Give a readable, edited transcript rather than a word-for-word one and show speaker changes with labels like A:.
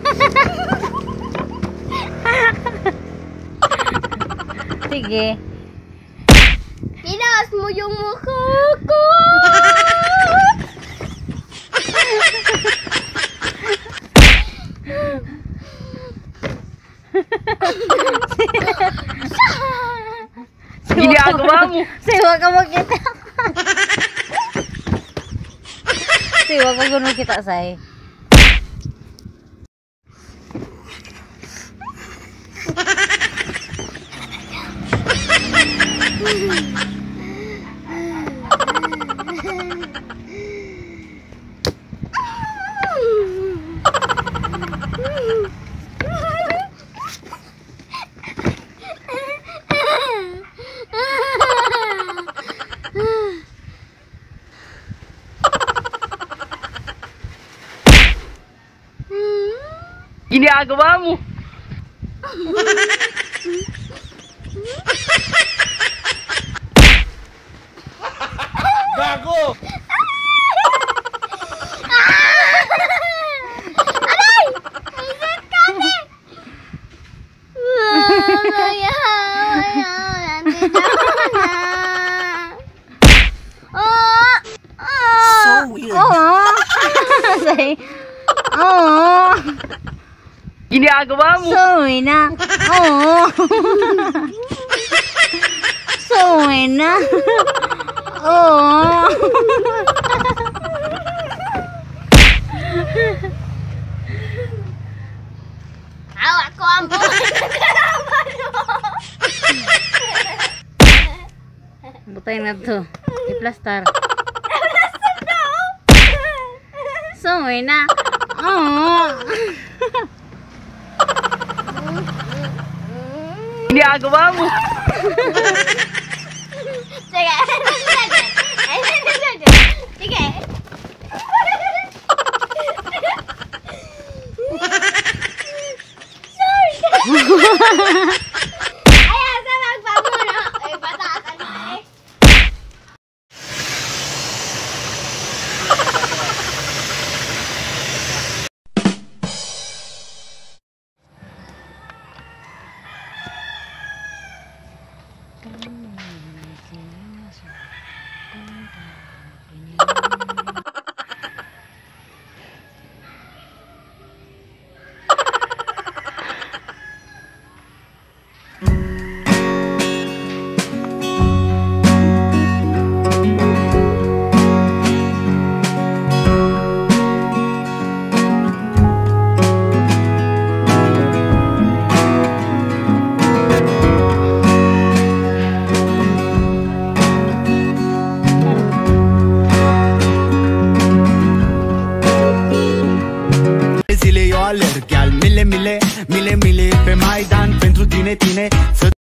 A: Sige.
B: Pinas mo yung mukha ko.
A: Ginagawa mo. Siwa ka magkita. Siwa ka guno kita, say.
C: Ginagawa mo. Gago!
B: Aray! Isip kami! Maya, nandito na.
C: So weird.
A: Say. Oh.
C: Ginagawa mo.
A: Sorry na. Oh. Sorry na. Oh.
B: Hawak ko ang buhay na kalaban mo.
A: Butay na to. I-plaster.
B: Nasaan daw?
A: Sorry na. Oh.
C: Ginagawa mo.
B: Sige. Sige. Sorry. Ayaw sa magpamuno. Ay, batasan na eh.
D: Alerg, gel, mile, mile, mile, mile pe Maidan pentru tine, tine.